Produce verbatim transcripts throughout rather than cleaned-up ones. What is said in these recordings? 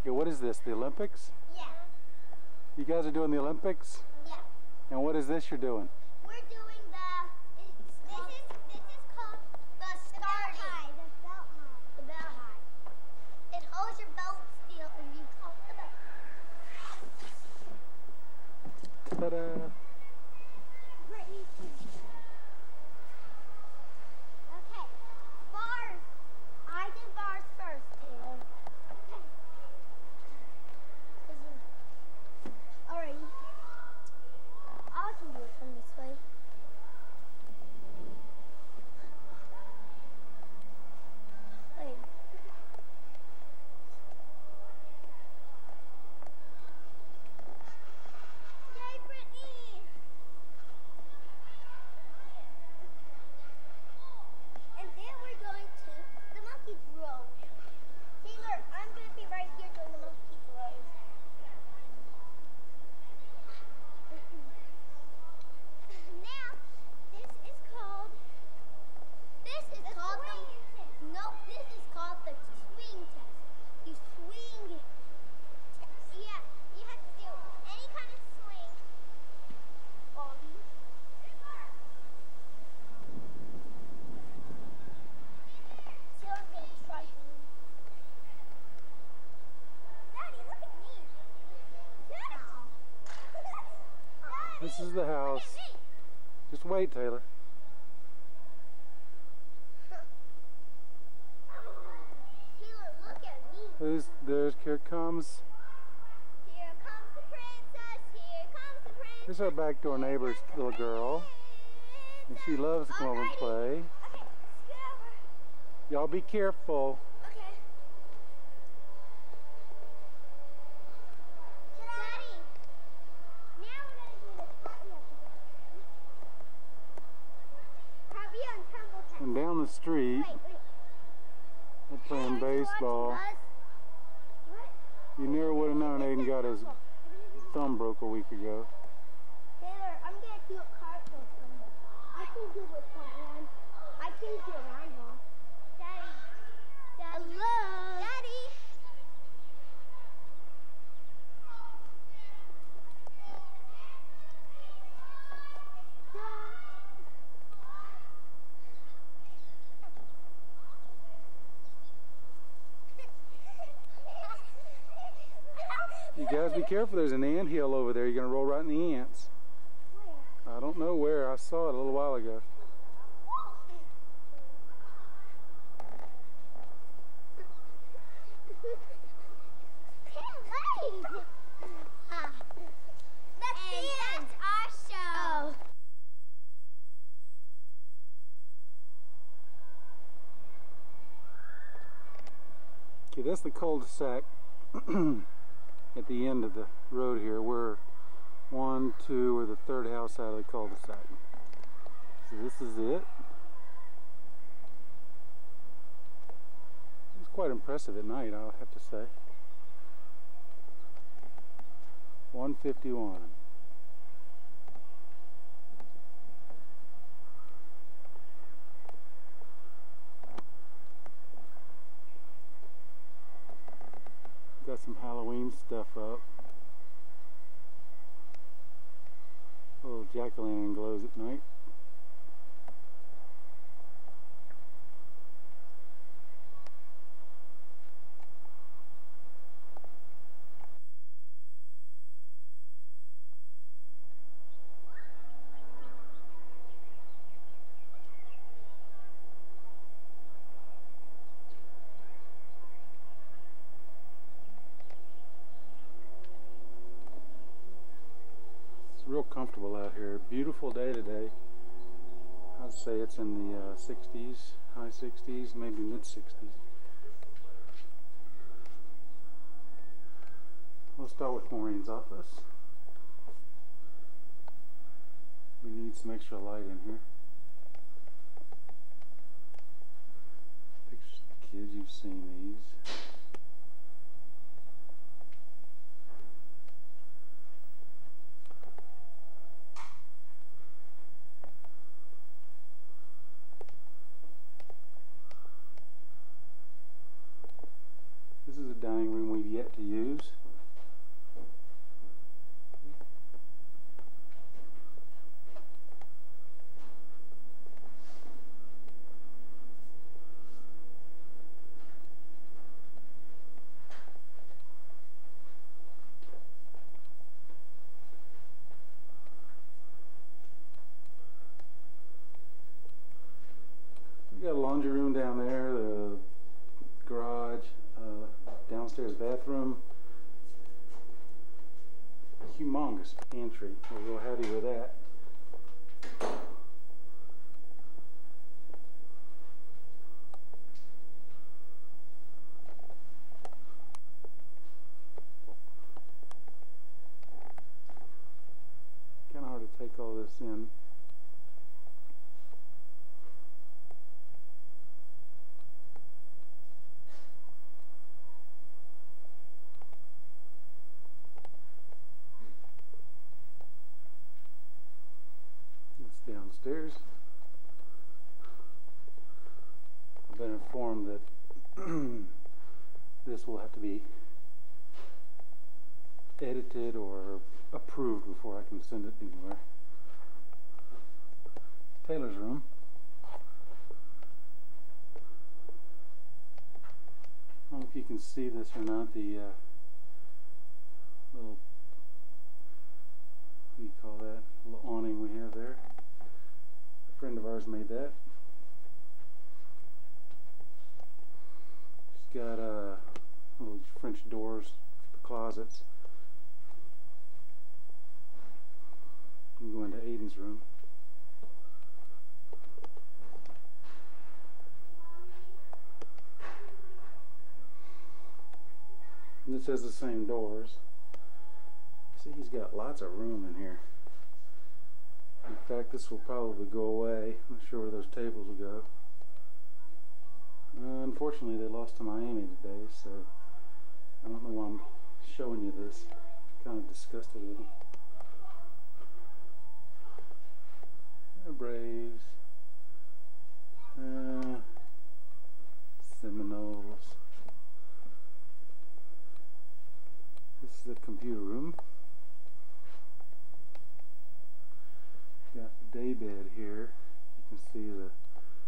Okay, what is this, the Olympics? Yeah. You guys are doing the Olympics? Yeah. And what is this you're doing? We're doing the, it's, this is this is called the starting. The belt high. The belt high. The belt high. It holds your belt still and you hold the belt. Ta-da! Brittany. Okay. Bars. I did bars first, Taylor. Okay. Alright. I can do it from this way. Wait. Yay, Brittany! And then we're going to the monkey throw. Taylor, I'm going to be right here doing the monkey throws. Now, this is called, this is called the, no, this is called the swing test. You swing test. Yeah, you have to do any kind of swing. Bobby. So I'm going to try to. Daddy, look at me. Daddy. This is the house. Just wait, Taylor. Taylor, look at me. Who's there's here comes. Here comes the princess. Here comes the princess. This is our back door neighbor's little girl. And she loves to come over and play. Okay, let's get over. Y'all be careful. Okay. Daddy, now we're gonna do this happy on tumble test. And down the street, Wait, wait. they're playing Are you baseball. watching us? What? You never would have known Aiden got his thumb broke a week ago. Taylor, I'm gonna do a cartwheel from you. I can do it with one hand. I can do a round ball. Daddy. Daddy. Hello. Daddy. You guys be careful, there's an anthill over there. You're gonna roll right in the ants. Where? I don't know where, I saw it a little while ago. That's the end. Our show. Okay, that's the cul-de-sac at the end of the road here. We're one, two, or the third house out of the cul-de-sac. So this is it. It's quite impressive at night, I'll have to say. one fifty-one. Got some Halloween stuff up. A little jack-o'-lantern glows at night. Real comfortable out here. Beautiful day today. I'd say it's in the uh, sixties, high sixties, maybe mid sixties. We'll start with Maureen's office. We need some extra light in here. Pictures of the kids, you've seen these. This is a dining room we've yet to use. laundry room down there, the garage, uh, downstairs bathroom, humongous pantry. We're real happy with that. Kind of hard to take all this in. Downstairs. I've been informed that this will have to be edited or approved before I can send it anywhere. Taylor's room. I don't know if you can see this or not, the uh, little, what do you call that, little awning we have there. A friend of ours made that. She's got uh, little French doors for the closets. You can go into Aiden's room. And this has the same doors. See, he's got lots of room in here. In fact, this will probably go away. I'm not sure where those tables will go. Uh, unfortunately, they lost to Miami today, so I don't know why I'm showing you this. I'm kind of disgusted with them. The Braves. Uh, Seminoles. This is the computer room. Got the day bed here. You can see the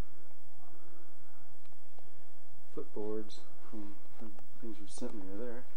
footboards from the things you sent me are there.